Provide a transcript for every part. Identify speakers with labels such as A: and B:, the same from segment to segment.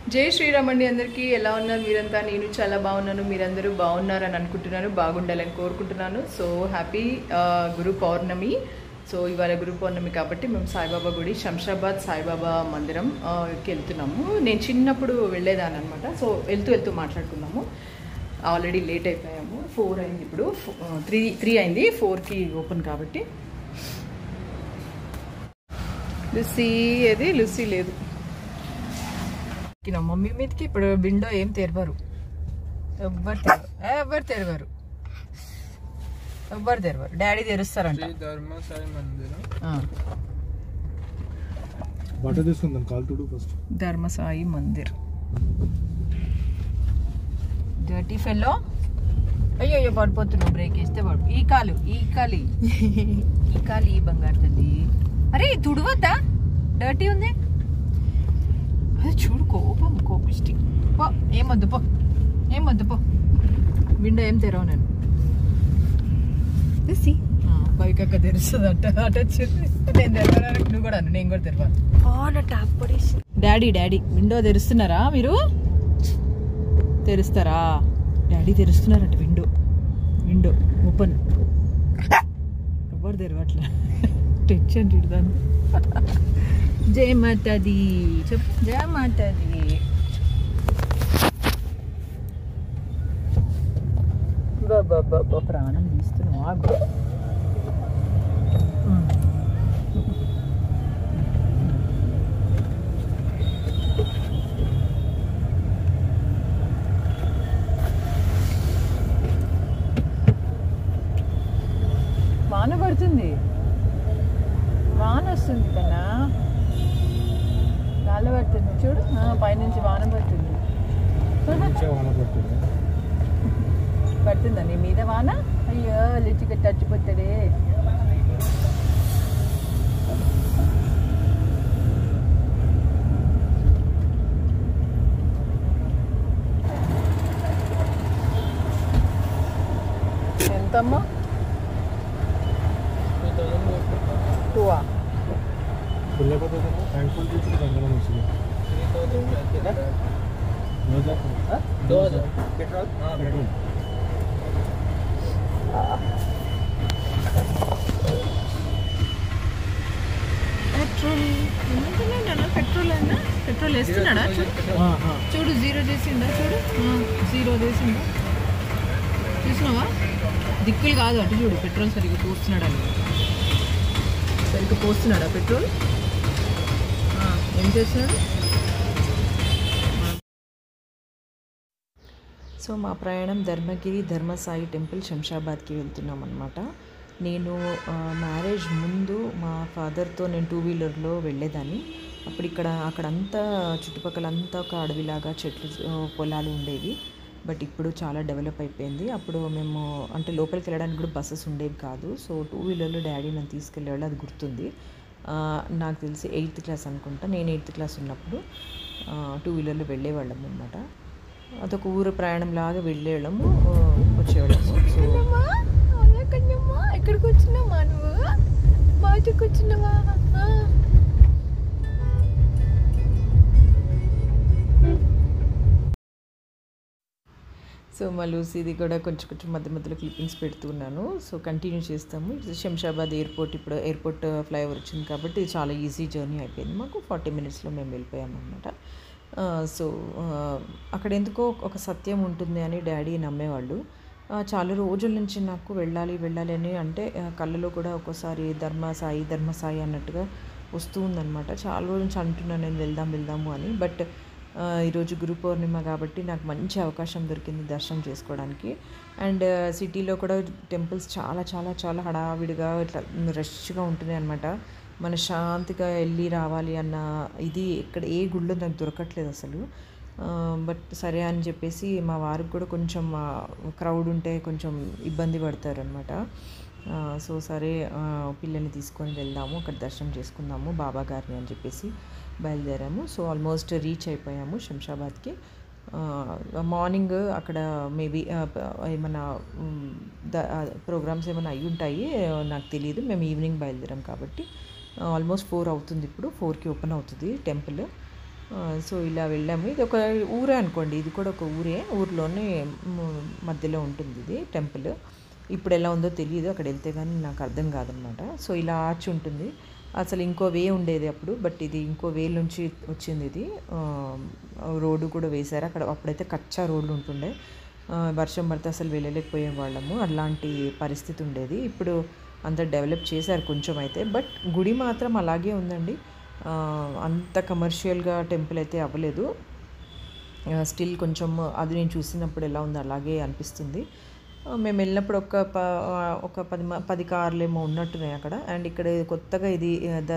A: జై శ్రీరామ్ అండి. అందరికీ ఎలా ఉన్నారు మీరంతా? నేను చాలా బాగున్నాను, మీరందరూ బాగున్నారని అనుకుంటున్నాను, బాగుండాలని కోరుకుంటున్నాను. So happy Guru Purnima. So ఇవాళ గురు పౌర్ణమి కాబట్టి మేము సాయిబాబా గుడి శంషాబాద్ సాయిబాబా మందిరంకి వెళ్తున్నాము. నేను చిన్నప్పుడు వెళ్ళేదాన్ని అనమాట. సో వెళ్తూ మాట్లాడుకున్నాము. ఆల్రెడీ లేట్ అయిపోయాము. 4 అయింది, ఇప్పుడు 3 అయింది. 4కి ఓపెన్ కాబట్టి. లూసీ లేదు. మమ్మీ మీదకి ఇప్పుడు విండో ఏం తెరవరు, ఎవ్వరు తెరవరు. డాడీ తెరుస్తారంట. ధర్మసాయి మందిర్. Dirty fellow. అయ్యో పడిపోతున్నావు, బ్రేక్ వేస్తే పడు. ఈ కాలు ఈ బంగారు తల్లి. అరే తుడవద్దా, డర్టీ ఉంది. అది చూడు, కోపిష్టి. ఏమొద్దు పో. విండో ఏం తెరవు నేను. బైక్ అక్క తెరుస్తుంది అంట. అటు వచ్చింది. నేను తెరవడానికి నువ్వు కూడా అను, నేను కూడా తెరవాలి. డాడీ విండో తెరుస్తున్నారా? మీరు తెరుస్తారా? డాడీ తెరుస్తున్నారంట విండో ఓపెన్. ఎవరు తెరవట్లా. టెన్షన్ చూడదాను. జై మాతాది చెప్పు. జై మాతాది. బాబా ప్రాణం తీస్తున్నావు. ఆగు. వాన పడుతుంది, వాన వస్తుంది కన్నా. గాలి పడుతుంది చూడు, పైనుంచి వాన పడుతుంది. పడుతుందా నీ మీద వాన? అయ్యో లిచిగా చచ్చిపోతాడే. ఎంతమ్మా? 2 పెట్రోల్ వేస్తున్నాడా? చూడు 0 చేసిండా. చూడు 0 చేసిండా. చూసినావా? దిక్కులు కాదు, అటు చూడు. పెట్రోల్ సరిగ్గా పోస్తున్నాడా పెట్రోల్? ఏం చేస్తున్నాడు? సో మా ప్రయాణం ధర్మగిరి ధర్మసాయి టెంపుల్ శంషాబాద్కి వెళ్తున్నాం అనమాట. నేను మ్యారేజ్ ముందు మా ఫాదర్తో నేను 2 వీలర్లో వెళ్ళేదాన్ని. అప్పుడు అక్కడంతా చుట్టుపక్కలంతా ఒక అడవిలాగా చెట్లు పొలాలు ఉండేవి. బట్ ఇప్పుడు చాలా డెవలప్ అయిపోయింది. అప్పుడు మేము అంటే లోపలికి వెళ్ళడానికి కూడా బస్సెస్ ఉండేవి కాదు. సో 2 వీలర్లో డాడీ నన్ను తీసుకెళ్ళేవాళ్ళు, అది గుర్తుంది. నాకు తెలిసి 8th క్లాస్ అనుకుంటా. నేను 8th క్లాస్ ఉన్నప్పుడు 2 వీలర్లో వెళ్ళేవాళ్ళము అనమాట. అదొక ఊరు ప్రయాణం లాగా వెళ్ళేవాళ్ళము, వచ్చేవాళ్ళము. సో ఎక్కడికి వచ్చినావా నువ్వు? బాజుకి వచ్చినావా? సో మా లూసీది కూడా కొంచెం మధ్యలో క్లిప్పింగ్స్ పెడుతున్నాను. సో కంటిన్యూ చేస్తాము. శంషాబాద్ ఎయిర్పోర్ట్, ఇప్పుడు ఎయిర్పోర్ట్ ఫ్లైఓవర్ వచ్చింది కాబట్టి చాలా ఈజీ జర్నీ అయిపోయింది మాకు. 40 మినిట్స్లో మేము వెళ్ళిపోయాము అనమాట. సో అక్కడ ఎందుకో ఒక సత్యం ఉంటుంది అని డాడీ నమ్మేవాళ్ళు. చాలా రోజుల నుంచి నాకు వెళ్ళాలి అని అంటే కళ్ళలో కూడా ఒక్కోసారి ధర్మసాయి అన్నట్టుగా వస్తూ ఉందన్నమాట. చాలా రోజుల నుంచి అంటున్నాను నేను వెళ్దాము అని. బట్ ఈరోజు గురు పౌర్ణిమ కాబట్టి నాకు మంచి అవకాశం దొరికింది దర్శనం చేసుకోవడానికి. అండ్ సిటీలో కూడా టెంపుల్స్ చాలా హడావిడిగా ఇట్లా రష్గా ఉంటున్నాయి అనమాట. మన శాంతిగా వెళ్ళి రావాలి అన్న ఇది ఇక్కడ ఏ గుళ్ళో నాకు దొరకట్లేదు అసలు. బట్ సరే అని చెప్పేసి మా వారికి కూడా కొంచెం క్రౌడ్ ఉంటే కొంచెం ఇబ్బంది పడతారు అనమాట. సో సరే పిల్లల్ని తీసుకొని వెళ్దాము, అక్కడ దర్శనం చేసుకుందాము బాబా గారిని అని చెప్పేసి బయలుదేరాము. సో ఆల్మోస్ట్ రీచ్ అయిపోయాము శంషాబాద్కి. మార్నింగ్ అక్కడ మేబీ ఏమైనా ప్రోగ్రామ్స్ ఏమైనా అయ్యి ఉంటాయి, నాకు తెలియదు. మేము ఈవినింగ్ బయలుదేరాం కాబట్టి ఆల్మోస్ట్ 4 అవుతుంది. ఇప్పుడు 4కి ఓపెన్ అవుతుంది టెంపుల్. సో ఇలా వెళ్ళాము. ఇది ఒక ఊరే అనుకోండి. ఇది కూడా ఒక ఊరే. ఊర్లోనే మధ్యలో ఉంటుంది ఇది టెంపుల్. ఇప్పుడు ఎలా ఉందో తెలీదు. అక్కడ వెళ్తే కానీ నాకు అర్థం కాదనమాట. సో ఇలా ఆర్చ్ ఉంటుంది. అసలు ఇంకో వే ఉండేది అప్పుడు. బట్ ఇది ఇంకో వే నుంచి వచ్చింది ఇది. రోడ్డు కూడా వేశారు. అక్కడ అప్పుడైతే కచ్చా రోడ్లు ఉంటుండే. వర్షం పడితే అసలు వెళ్ళలేకపోయే వాళ్ళము. అలాంటి పరిస్థితి ఉండేది. ఇప్పుడు అంత డెవలప్ చేశారు కొంచెం అయితే. బట్ గుడి మాత్రం అలాగే ఉందండి. అంత కమర్షియల్గా టెంపుల్ అయితే అవ్వలేదు. స్టిల్ కొంచెం అది నేను చూసినప్పుడు ఎలా ఉందో అలాగే అనిపిస్తుంది. మేము వెళ్ళినప్పుడు ఒక 10 కార్లేమో ఉన్నట్టున్నాయి అక్కడ. అండ్ ఇక్కడ కొత్తగా ఇది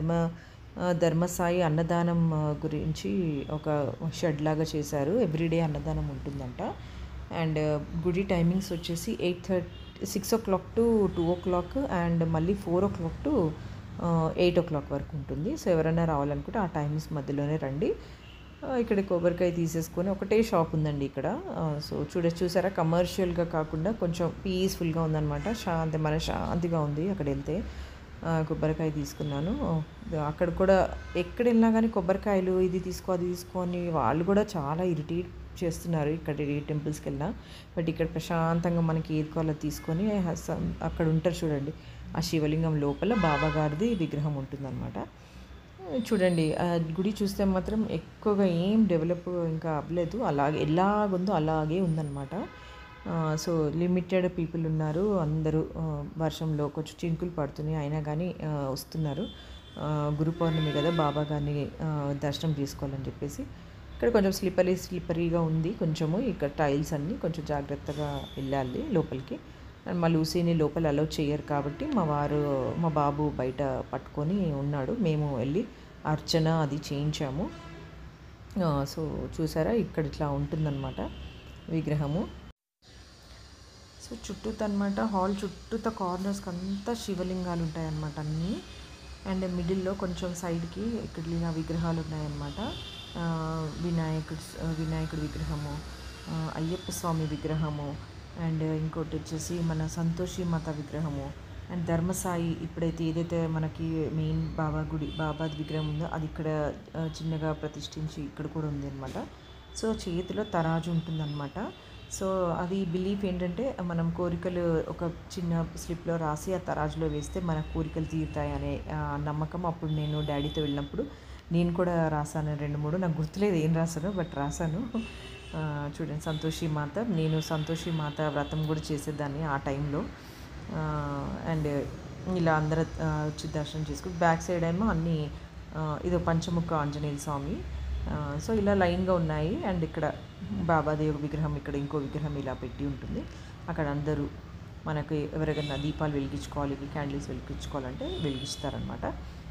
A: ధర్మసాయి అన్నదానం గురించి ఒక షెడ్ లాగా చేశారు. ఎవ్రీడే అన్నదానం ఉంటుందంట. అండ్ గుడి టైమింగ్స్ వచ్చేసి 6 o'clock to 2 o'clock అండ్ మళ్ళీ 4 o'clock to 8 o'clock వరకు ఉంటుంది. సో ఎవరైనా రావాలనుకుంటే ఆ టైమ్స్ మధ్యలోనే రండి. ఇక్కడ కొబ్బరికాయ తీసేసుకొని ఒకటే షాప్ ఉందండి ఇక్కడ. సో చూసారా, కమర్షియల్గా కాకుండా కొంచెం పీస్ఫుల్గా ఉందన్నమాట. శాంతిగా ఉంది అక్కడ వెళ్తే. కొబ్బరికాయ తీసుకున్నాను. అక్కడ కూడా ఎక్కడ వెళ్ళినా కానీ కొబ్బరికాయలు ఇది తీసుకో అది తీసుకో అని వాళ్ళు కూడా చాలా ఇరిటేట్ చేస్తున్నారు ఇక్కడ ఏ టెంపుల్స్కి వెళ్ళినా. బట్ ఇక్కడ ప్రశాంతంగా మనకి ఏది కావాలో తీసుకొని అక్కడ ఉంటారు చూడండి, ఆ శివలింగం లోపల బాబా గారిది విగ్రహం ఉంటుందన్నమాట. చూడండి గుడి చూస్తే మాత్రం ఎక్కువగా ఏం డెవలప్ ఇంకా అవ్వలేదు. అలాగే ఎలాగుందో అలాగే ఉందన్నమాట. సో లిమిటెడ్ పీపుల్ ఉన్నారు. అందరూ వర్షంలో కొంచెం చినుకులు పడుతున్నాయి అయినా కానీ వస్తున్నారు. గురు పౌర్ణమి కదా, బాబా గారిని దర్శనం చేసుకోవాలని చెప్పేసి. ఇక్కడ కొంచెం స్లిప్పరీగా ఉంది కొంచెము. ఇక్కడ టైల్స్ అన్నీ కొంచెం జాగ్రత్తగా వెళ్ళాలి లోపలికి. అండ్ మా లూసీని లోపల అలౌ చేయరు కాబట్టి మా బాబు బయట పట్టుకొని ఉన్నాడు. మేము వెళ్ళి అర్చన అది చేయించాము. సో చూసారా, ఇక్కడ ఇట్లా ఉంటుందన్నమాట విగ్రహము. సో చుట్టూత అనమాట, హాల్ చుట్టూత కార్నర్స్కి అంతా శివలింగాలు ఉంటాయన్నమాట అన్నీ. అండ్ మిడిల్లో కొంచెం సైడ్కి ఇక్కడ ఇలా విగ్రహాలు ఉన్నాయన్నమాట. వినాయకుడి విగ్రహము, అయ్యప్ప స్వామి విగ్రహము, అండ్ ఇంకోటి వచ్చేసి మన సంతోషి మాత విగ్రహము, అండ్ ధర్మసాయి ఇప్పుడైతే ఏదైతే మనకి మెయిన్ బాబాది విగ్రహం ఉందో అది ఇక్కడ చిన్నగా ప్రతిష్ఠించి ఇక్కడ కూడా ఉంది అనమాట. సో చేతిలో తరాజు ఉంటుందన్నమాట. సో అది బిలీఫ్ ఏంటంటే మనం కోరికలు ఒక చిన్న స్లిప్లో రాసి ఆ తరాజులో వేస్తే మన కోరికలు తీరుతాయనే నమ్మకం. అప్పుడు నేను డాడీతో వెళ్ళినప్పుడు నేను కూడా రాశాను 2-3, నాకు గుర్తులేదు ఏం రాశాను, బట్ రాశాను. చూడండి, సంతోషి మాత వ్రతం కూడా చేసేదాన్ని ఆ టైంలో. అండ్ ఇలా అందరూ వచ్చి దర్శనం చేసుకుని బ్యాక్ సైడ్ ఏమో అన్నీ ఇదో పంచముఖ ఆంజనేయ స్వామి. సో ఇలా లైన్గా ఉన్నాయి. అండ్ ఇక్కడ బాబాదేవి ఒక విగ్రహం, ఇక్కడ ఇంకో విగ్రహం ఇలా పెట్టి ఉంటుంది. అక్కడ అందరూ మనకి ఎవరికైనా దీపాలు వెలిగించుకోవాలి, క్యాండిల్స్ వెలిగించుకోవాలంటే వెలిగిస్తారనమాట.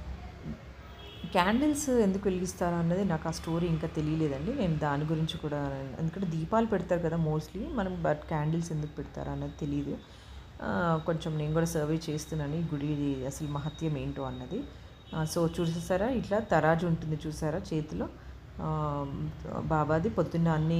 A: క్యాండిల్స్ ఎందుకు వెలిగిస్తారా అన్నది నాకు ఆ స్టోరీ ఇంకా తెలియలేదండి. నేను దాని గురించి కూడా, ఎందుకంటే దీపాలు పెడతారు కదా మోస్ట్లీ మనం, బట్ క్యాండిల్స్ ఎందుకు పెడతారా అన్నది తెలియదు. కొంచెం నేను కూడా సర్వే చేస్తున్నాను ఈ గుడి అసలు మహత్యం ఏంటో అన్నది. సో చూసారా, ఇట్లా తరాజు ఉంటుంది చూసారా చేతిలో బాబాది. పొద్దున్న అన్నీ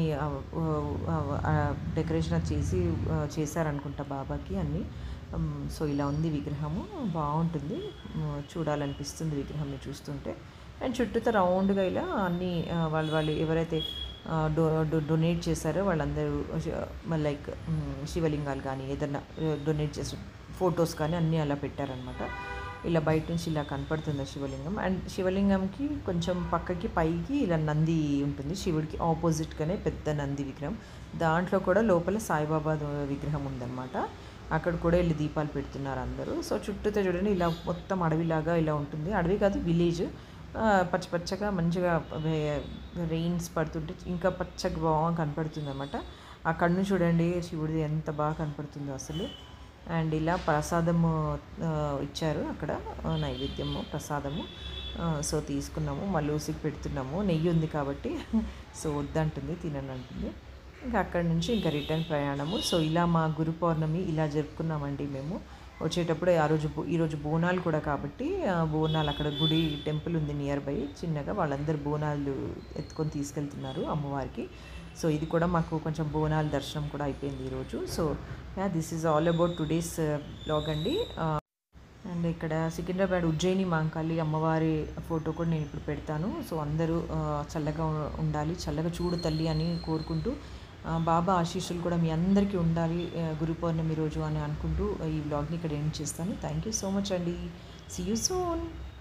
A: డెకరేషన్ చేశారనుకుంటా బాబాకి అన్నీ. సో ఇలా ఉంది విగ్రహము, బాగుంటుంది, చూడాలనిపిస్తుంది విగ్రహాన్ని చూస్తుంటే. అండ్ చుట్టూతో రౌండ్గా ఇలా అన్నీ వాళ్ళు ఎవరైతే డొనేట్ చేశారో వాళ్ళందరూ లైక్ శివలింగాలు కానీ ఏదన్నా డొనేట్ చేసిన ఫొటోస్ కానీ అన్నీ అలా పెట్టారనమాట. ఇలా బయట నుంచి ఇలా కనపడుతుంది శివలింగం. అండ్ శివలింగంకి కొంచెం పైకి ఇలా నంది ఉంటుంది, శివుడికి ఆపోజిట్గానే పెద్ద నంది విగ్రహం. దాంట్లో కూడా లోపల సాయిబాబా విగ్రహం ఉందన్నమాట. అక్కడ కూడా వెళ్ళి దీపాలు పెడుతున్నారు అందరూ. సో చుట్టూతో చూడండి ఇలా మొత్తం అడవిలాగా ఇలా ఉంటుంది. అడవి కాదు, విలేజ్. పచ్చగా మంచిగా రెయిన్స్ పడుతుంటే ఇంకా పచ్చగా బాగా కనపడుతుంది అనమాట. ఆ కన్ను చూడండి శివుడిది ఎంత బాగా కనపడుతుందో అసలు. అండ్ ఇలా ప్రసాదము ఇచ్చారు అక్కడ, నైవేద్యము ప్రసాదము. సో తీసుకున్నాము, మళ్ళీ లూసికి పెడుతున్నాము. నెయ్యి ఉంది కాబట్టి సో వద్దంటుంది, తిననంటుంది. ఇంకా అక్కడి నుంచి ఇంకా రిటర్న్ ప్రయాణము. సో ఇలా మా గురు పౌర్ణమి ఇలా జరుపుకున్నామండి మేము. వచ్చేటప్పుడు ఈరోజు బోనాలు కూడా కాబట్టి బోనాలు అక్కడ గుడి టెంపుల్ ఉంది నియర్ బై చిన్నగా, వాళ్ళందరూ బోనాలు ఎత్తుకొని తీసుకెళ్తున్నారు అమ్మవారికి. సో ఇది కూడా మాకు కొంచెం బోనాల దర్శనం కూడా అయిపోయింది ఈరోజు. So this is all about today's blog అండి. అండ్ ఇక్కడ సికింద్రాబాద్ ఉజ్జయిని మహంకాళి అమ్మవారి ఫోటో కూడా నేను ఇప్పుడు పెడతాను. సో అందరూ చల్లగా ఉండాలి, చల్లగా చూడు తల్లి అని కోరుకుంటూ బాబా ఆశీస్సులు కూడా మీ అందరికీ ఉండాలి గురు పౌర్ణమి రోజు అని అనుకుంటూ ఈ వ్లాగ్ని ఇక్కడ ఎండ్ చేస్తాను. థ్యాంక్ యూ సో మచ్ అండి. See you soon.